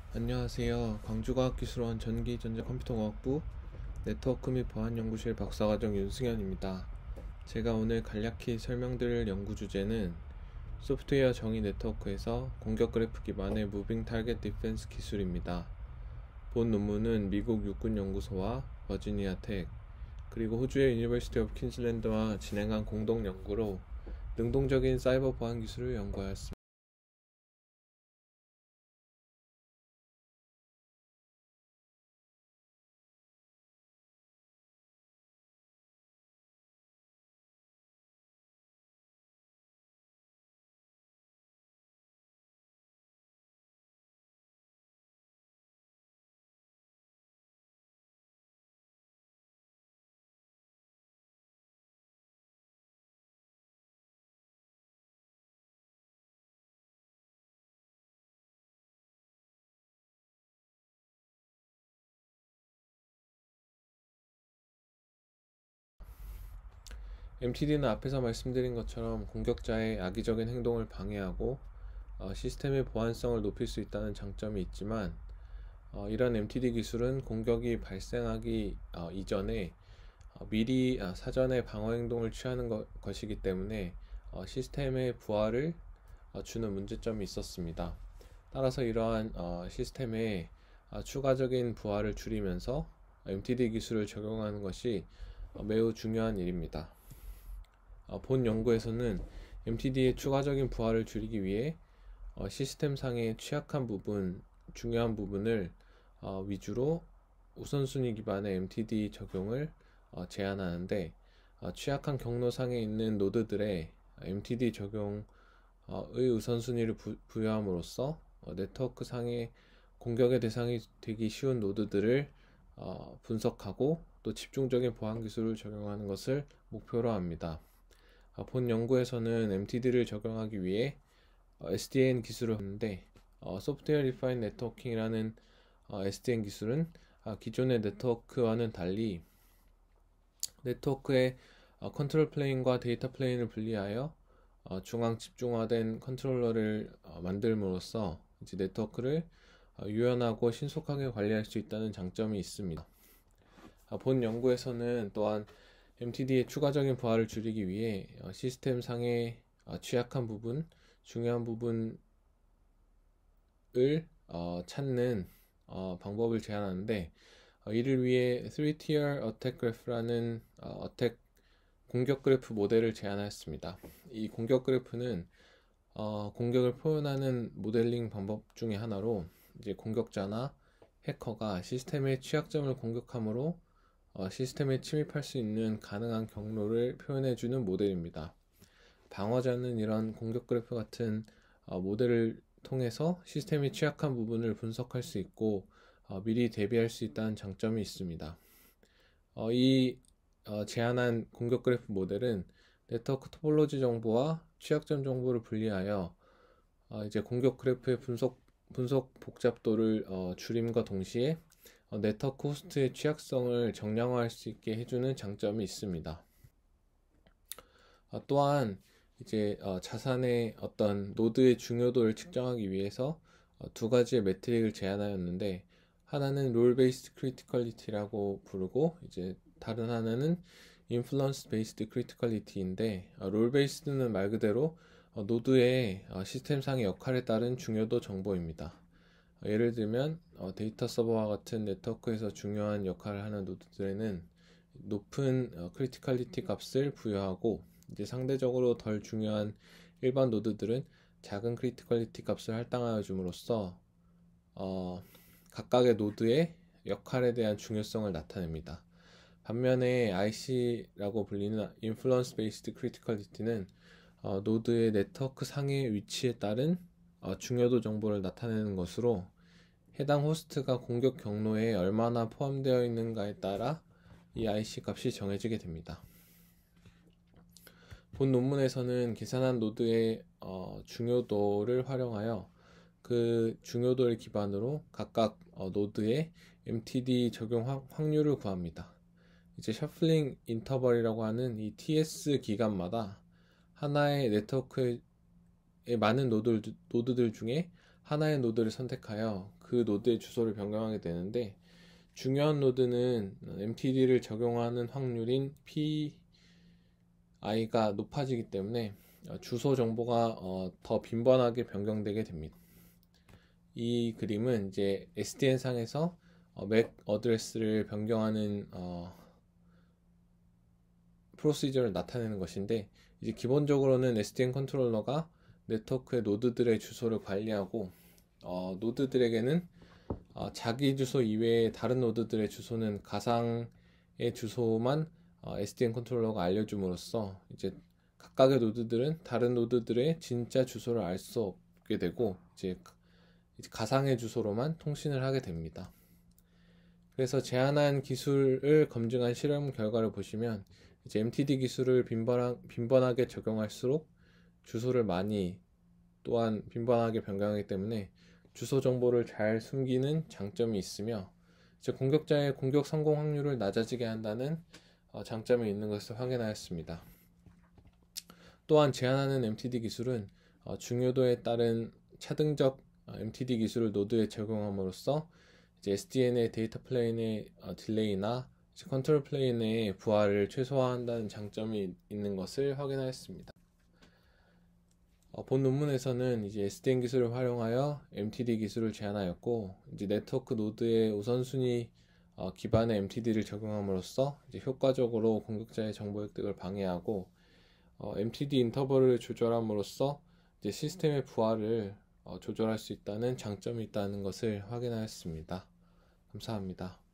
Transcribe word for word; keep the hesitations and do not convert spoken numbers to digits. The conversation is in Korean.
안녕하세요. 광주과학기술원 전기전자컴퓨터공학부 네트워크 및 보안연구실 박사과정 윤승현입니다. 제가 오늘 간략히 설명드릴 연구 주제는 소프트웨어 정의 네트워크에서 공격 그래프 기반의 무빙 타겟 디펜스 기술입니다. 본 논문은 미국 육군연구소와 버지니아 텍, 그리고 호주의 유니버시티 오브 퀸즐랜드와 진행한 공동 연구로 능동적인 사이버 보안 기술을 연구하였습니다. 엠티디는 앞에서 말씀드린 것처럼 공격자의 악의적인 행동을 방해하고 어, 시스템의 보안성을 높일 수 있다는 장점이 있지만 어, 이런 엠티디 기술은 공격이 발생하기 어, 이전에 어, 미리 아, 사전에 방어 행동을 취하는 것, 것이기 때문에 어, 시스템의 부하를 어, 주는 문제점이 있었습니다. 따라서 이러한 어, 시스템의 어, 추가적인 부하를 줄이면서 엠티디 기술을 적용하는 것이 어, 매우 중요한 일입니다. 어, 본 연구에서는 엠티디의 추가적인 부하를 줄이기 위해 어, 시스템상의 취약한 부분, 중요한 부분을 어, 위주로 우선순위 기반의 엠티디 적용을 어, 제안하는데 어, 취약한 경로상에 있는 노드들의 엠티디 적용의 우선순위를 부, 부여함으로써 어, 네트워크 상의 공격의 대상이 되기 쉬운 노드들을 어, 분석하고 또 집중적인 보안 기술을 적용하는 것을 목표로 합니다. 어, 본 연구에서는 엠티디를 적용하기 위해 어, 에스디엔 기술을 했는데 어, 소프트웨어 디파인 네트워킹이라는 어, 에스디엔 기술은 어, 기존의 네트워크와는 달리 네트워크의 어, 컨트롤 플레인과 데이터 플레인을 분리하여 어, 중앙 집중화된 컨트롤러를 어, 만들므로써 이제 네트워크를 어, 유연하고 신속하게 관리할 수 있다는 장점이 있습니다. 어, 본 연구에서는 또한 엠티디의 추가적인 부하를 줄이기 위해 어, 시스템 상의 어, 취약한 부분, 중요한 부분을 어, 찾는 어, 방법을 제안하는데 어, 이를 위해 쓰리 티어 Attack Graph라는 어, 어택 공격 그래프 모델을 제안하였습니다. 이 공격 그래프는 어, 공격을 표현하는 모델링 방법 중에 하나로 이제 공격자나 해커가 시스템의 취약점을 공격함으로 어, 시스템에 침입할 수 있는 가능한 경로를 표현해주는 모델입니다. 방어자는 이런 공격 그래프 같은 어, 모델을 통해서 시스템이 취약한 부분을 분석할 수 있고 어, 미리 대비할 수 있다는 장점이 있습니다. 어, 이 어, 제안한 공격 그래프 모델은 네트워크 토폴로지 정보와 취약점 정보를 분리하여 어, 이제 공격 그래프의 분석 분석 복잡도를 어, 줄임과 동시에 어, 네트워크 호스트의 취약성을 정량화할 수 있게 해주는 장점이 있습니다. 어, 또한 이제 어, 자산의 어떤 노드의 중요도를 측정하기 위해서 어, 두 가지의 매트릭을 제안하였는데 하나는 롤 베이스드 크리티컬리티라고 부르고 이제 다른 하나는 인플루언스 베이스드 크리티컬리티인데 어, 롤 베이스드는 말 그대로 어, 노드의 어, 시스템상의 역할에 따른 중요도 정보입니다. 어, 예를 들면 어, 데이터 서버와 같은 네트워크에서 중요한 역할을 하는 노드들에는 높은 어, 크리티컬리티 값을 부여하고 이제 상대적으로 덜 중요한 일반 노드들은 작은 크리티컬리티 값을 할당하여 줌으로써 어, 각각의 노드의 역할에 대한 중요성을 나타냅니다. 반면에 아이씨라고 불리는 Influence Based Criticality는 어, 노드의 네트워크 상의 위치에 따른 어, 중요도 정보를 나타내는 것으로 해당 호스트가 공격 경로에 얼마나 포함되어 있는가에 따라 이 아이씨 값이 정해지게 됩니다. 본 논문에서는 계산한 노드의 어, 중요도를 활용하여 그 중요도를 기반으로 각각 어, 노드의 엠티디 적용 확률을 구합니다. 이제 셔플링 인터벌이라고 하는 이 티에스 기간마다 하나의 네트워크에 많은 노드, 노드들 중에 하나의 노드를 선택하여 그 노드의 주소를 변경하게 되는데, 중요한 노드는 엠티디를 적용하는 확률인 피아이가 높아지기 때문에 주소 정보가 어, 더 빈번하게 변경되게 됩니다. 이 그림은 이제 에스디엔 상에서 어, 맥 어드레스를 변경하는 어, 프로시저를 나타내는 것인데, 이제 기본적으로는 에스디엔 컨트롤러가 네트워크의 노드들의 주소를 관리하고, 어, 노드들에게는 어, 자기 주소 이외의 다른 노드들의 주소는 가상의 주소만 어, 에스디엔 컨트롤러가 알려줌으로써 이제 각각의 노드들은 다른 노드들의 진짜 주소를 알 수 없게 되고, 이제 가상의 주소로만 통신을 하게 됩니다. 그래서 제한한 기술을 검증한 실험 결과를 보시면, 이제 엠티디 기술을 빈번하, 빈번하게 적용할수록 주소를 많이 또한 빈번하게 변경하기 때문에 주소 정보를 잘 숨기는 장점이 있으며, 이제 공격자의 공격 성공 확률을 낮아지게 한다는 어, 장점이 있는 것을 확인하였습니다. 또한 제한하는 엠티디 기술은 어, 중요도에 따른 차등적 어, 엠티디 기술을 노드에 적용함으로써 이제 에스디엔의 데이터 플레인의 어, 딜레이나 컨트롤 플레인의 부하를 최소화한다는 장점이 있는 것을 확인하였습니다. 어, 본 논문에서는 이제 에스디엔 기술을 활용하여 엠티디 기술을 제안하였고, 이제 네트워크 노드의 우선순위 어, 기반의 엠티디를 적용함으로써 이제 효과적으로 공격자의 정보 획득을 방해하고, 어, 엠티디 인터벌을 조절함으로써 이제 시스템의 부하를 어, 조절할 수 있다는 장점이 있다는 것을 확인하였습니다. 감사합니다.